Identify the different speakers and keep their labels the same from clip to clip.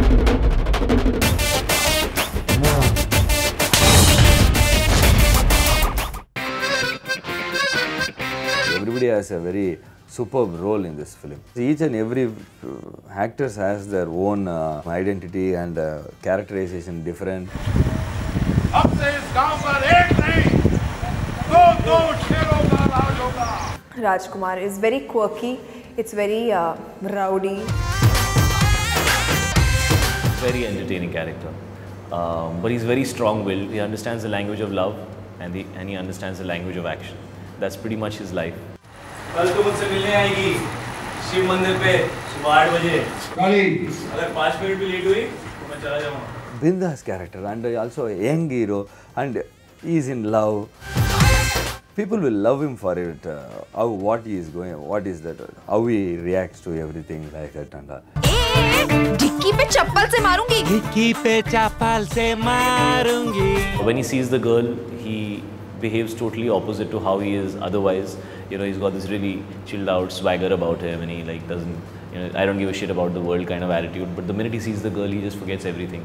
Speaker 1: Everybody has a very superb role in this film. Each and every actors has their own identity and characterization different.
Speaker 2: Rajkumar is very quirky. It's very rowdy.
Speaker 3: Very entertaining character, but he's very strong-willed. He understands the language of love, and he understands the language of action. That's pretty much his life.
Speaker 4: कल तो मुझसे मिलने आएगी शिव मंदिर पे सुबह 8 बजे। अगर 5 मिनट भी लेट हुई तो मैं चला जाऊँगा।
Speaker 1: Bindas character and also a young hero and he is in love. People will love him for it. What he is going, what is that? How he reacts to everything like that and all.
Speaker 2: Dicky पे चप्पल से मारूंगी।
Speaker 5: Dicky पे चप्पल से मारूंगी।
Speaker 3: When he sees the girl, he behaves totally opposite to how he is otherwise. You know, he's got this really chilled out swagger about him, and he like doesn't, you know, I don't give a shit about the world kind of attitude. But the minute he sees the girl, he just forgets everything.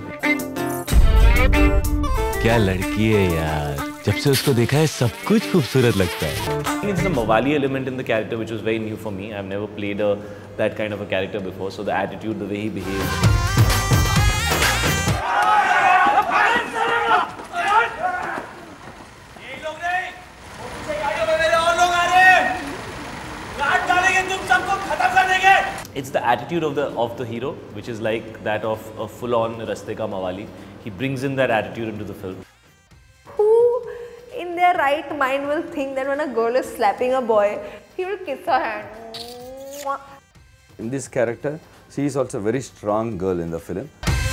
Speaker 5: क्या लड़की है यार, जब से उसको देखा है सब कुछ खूबसूरत लगता है.
Speaker 3: It's the Mawali element in the character which was very new for me. I've never played that kind of a character before, so the attitude, the way he behaves. It's the attitude of the hero, which is like that of a full-on Raste Ka Mawali. He brings in that attitude into the film.
Speaker 2: Who in their right mind will think that when a girl is slapping a boy, he will kiss her hand?
Speaker 1: In this character, she is also a very strong girl in the film.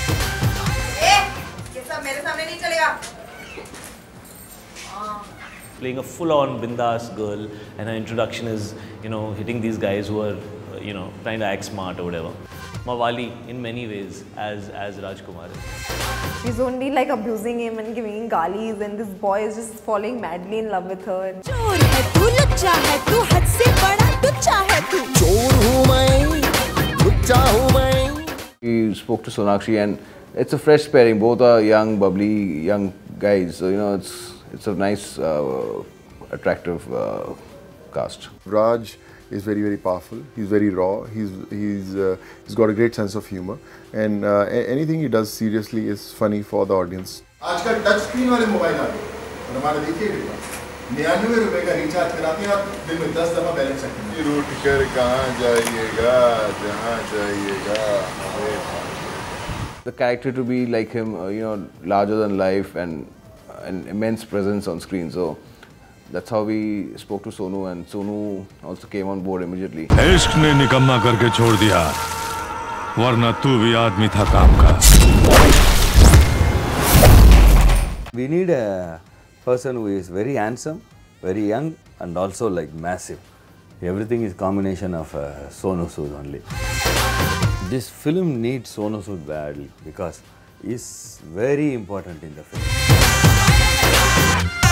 Speaker 3: Playing a full-on bindas girl, and her introduction is, you know, hitting these guys who are, you know, trying to act smart or whatever. Mawali, in many ways, as Rajkumar is.
Speaker 2: She's only like abusing him and giving him galis, and this boy is just falling madly in love with her.
Speaker 6: चोर है तू, लुच्चा है तू, हद से बड़ा टुच्चा है तू. चोर हूँ मैं, लुच्चा हूँ मैं.
Speaker 7: He spoke to Sonakshi, and it's a fresh pairing. Both are young, bubbly, young guys. So you know, it's a nice, attractive cast.
Speaker 8: Raj is very, very powerful. He's very raw. He's got a great sense of humor, and anything he does seriously is funny for the audience.
Speaker 9: आजकल touch screen वाले mobile आ गए और हमारा देखिए 99 रुपए का recharge कराते हैं आप दिन में 10 दफा बैलेंस सकते हैं.
Speaker 8: रूठ कर कहाँ जाइएगा, जहाँ जाइएगा हमें.
Speaker 7: The character to be like him, you know, larger than life and an immense presence on screen. So that's how we spoke to Sonu, and Sonu also came on board immediately.
Speaker 10: इश्क ने निकम्मा करके छोड़ दिया, वरना तू भी आदमी था काम का.
Speaker 1: We need a person who is very handsome, very young, and also like massive. Everything is combination of Sonu Sood only. This film needs Sonu Sood badly because he's very important in the film.